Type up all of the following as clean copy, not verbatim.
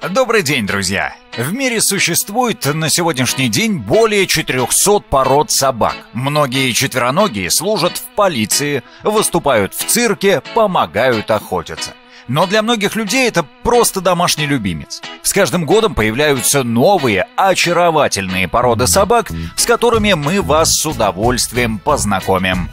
Добрый день, друзья! В мире существует на сегодняшний день более 400 пород собак. Многие четвероногие служат в полиции, выступают в цирке, помогают охотиться. Но для многих людей это просто домашний любимец. С каждым годом появляются новые, очаровательные породы собак, с которыми мы вас с удовольствием познакомим.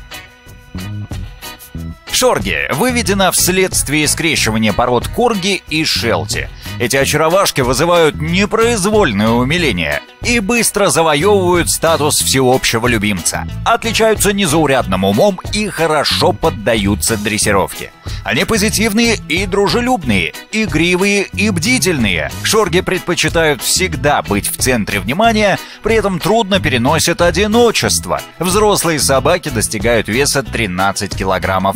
Шорги выведена вследствие скрещивания пород корги и шелти. Эти очаровашки вызывают непроизвольное умиление и быстро завоевывают статус всеобщего любимца. Отличаются незаурядным умом и хорошо поддаются дрессировке. Они позитивные и дружелюбные, игривые и бдительные. Шорги предпочитают всегда быть в центре внимания, при этом трудно переносят одиночество. Взрослые собаки достигают веса 13 килограммов.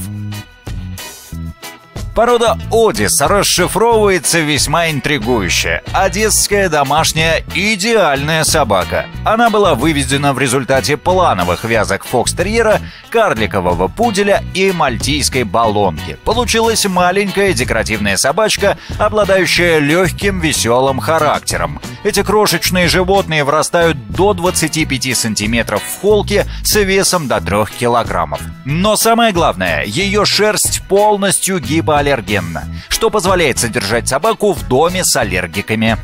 Порода Одис расшифровывается весьма интригующе. Одесская домашняя идеальная собака. Она была выведена в результате плановых вязок фокстерьера, карликового пуделя и мальтийской баллонки. Получилась маленькая декоративная собачка, обладающая легким веселым характером. Эти крошечные животные вырастают до 25 сантиметров в холке с весом до 3 килограммов. Но самое главное, ее шерсть полностью гипоаллергенна, что позволяет содержать собаку в доме с аллергиками.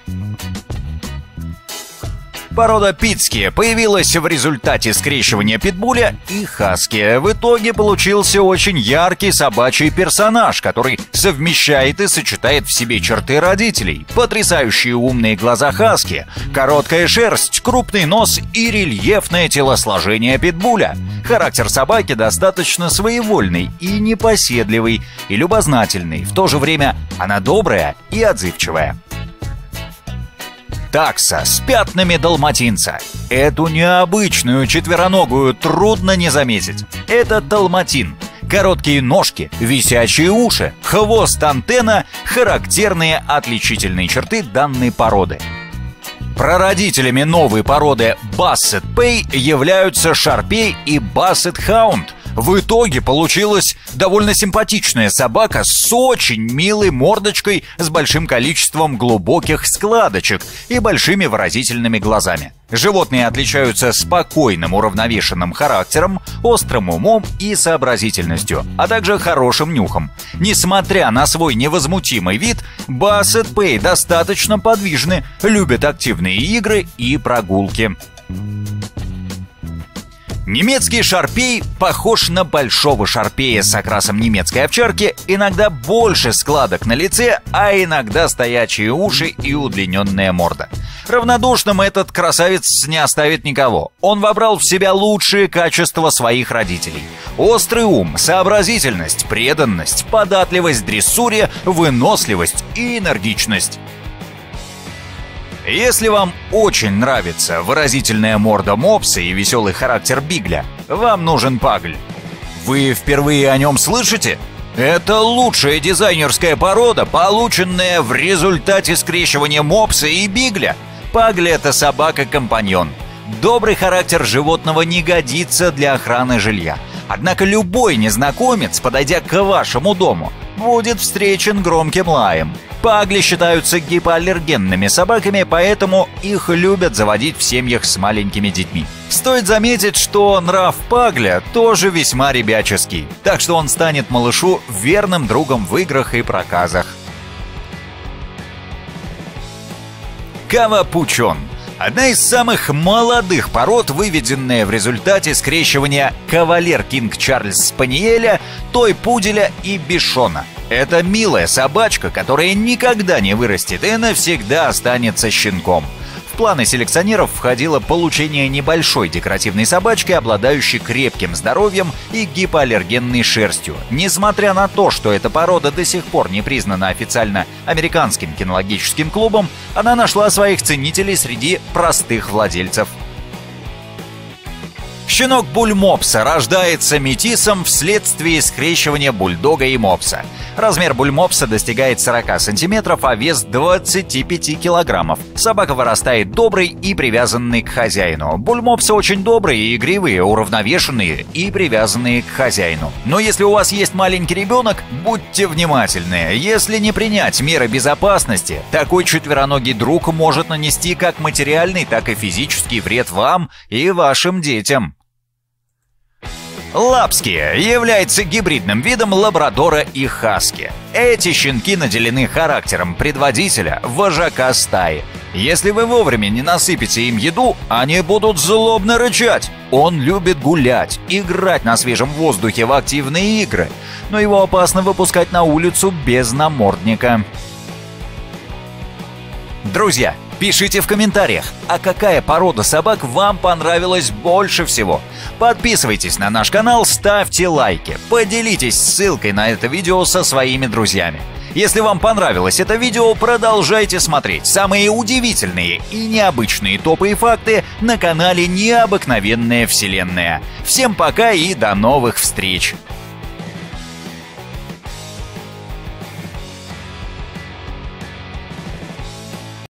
Порода питски появилась в результате скрещивания питбуля и хаски. В итоге получился очень яркий собачий персонаж, который совмещает и сочетает в себе черты родителей. Потрясающие умные глаза хаски, короткая шерсть, крупный нос и рельефное телосложение питбуля. Характер собаки достаточно своевольный и непоседливый, и любознательный. В то же время она добрая и отзывчивая. Такса с пятнами далматинца. Эту необычную четвероногую трудно не заметить. Это далматин. Короткие ножки, висячие уши, хвост-антенна – характерные отличительные черты данной породы. Прародителями новой породы Бассет Пей являются Шарпей и Бассет Хаунд. В итоге получилась довольно симпатичная собака с очень милой мордочкой, с большим количеством глубоких складочек и большими выразительными глазами. Животные отличаются спокойным, уравновешенным характером, острым умом и сообразительностью, а также хорошим нюхом. Несмотря на свой невозмутимый вид, Бассет Пей достаточно подвижны, любят активные игры и прогулки. Немецкий шарпей похож на большого шарпея с окрасом немецкой овчарки, иногда больше складок на лице, а иногда стоячие уши и удлиненная морда. Равнодушным этот красавец не оставит никого. Он вобрал в себя лучшие качества своих родителей. Острый ум, сообразительность, преданность, податливость дрессуре, выносливость и энергичность. Если вам очень нравится выразительная морда мопса и веселый характер бигля, вам нужен пагль. Вы впервые о нем слышите? Это лучшая дизайнерская порода, полученная в результате скрещивания мопса и бигля. Пагль – это собака-компаньон. Добрый характер животного не годится для охраны жилья. Однако любой незнакомец, подойдя к вашему дому, будет встречен громким лаем. Пагли считаются гипоаллергенными собаками, поэтому их любят заводить в семьях с маленькими детьми. Стоит заметить, что нрав пагля тоже весьма ребяческий, так что он станет малышу верным другом в играх и проказах. Кавапучон. Одна из самых молодых пород, выведенная в результате скрещивания кавалер Кинг Чарльз Спаниеля, той-пуделя и бишона. Это милая собачка, которая никогда не вырастет и навсегда останется щенком. В планы селекционеров входило получение небольшой декоративной собачки, обладающей крепким здоровьем и гипоаллергенной шерстью. Несмотря на то, что эта порода до сих пор не признана официально Американским кинологическим клубом, она нашла своих ценителей среди простых владельцев. Щенок бульмопса рождается метисом вследствие скрещивания бульдога и мопса. Размер бульмопса достигает 40 сантиметров, а вес 25 килограммов. Собака вырастает добрый и привязанный к хозяину. Бульмопсы очень добрые и игривые, уравновешенные и привязанные к хозяину. Но если у вас есть маленький ребенок, будьте внимательны. Если не принять меры безопасности, такой четвероногий друг может нанести как материальный, так и физический вред вам и вашим детям. Лапски является гибридным видом лабрадора и хаски. Эти щенки наделены характером предводителя, вожака стаи. Если вы вовремя не насыпете им еду, они будут злобно рычать. Он любит гулять, играть на свежем воздухе в активные игры, но его опасно выпускать на улицу без намордника. Друзья, пишите в комментариях, а какая порода собак вам понравилась больше всего. Подписывайтесь на наш канал, ставьте лайки, поделитесь ссылкой на это видео со своими друзьями. Если вам понравилось это видео, продолжайте смотреть самые удивительные и необычные топы и факты на канале «Необыкновенная Вселенная». Всем пока и до новых встреч!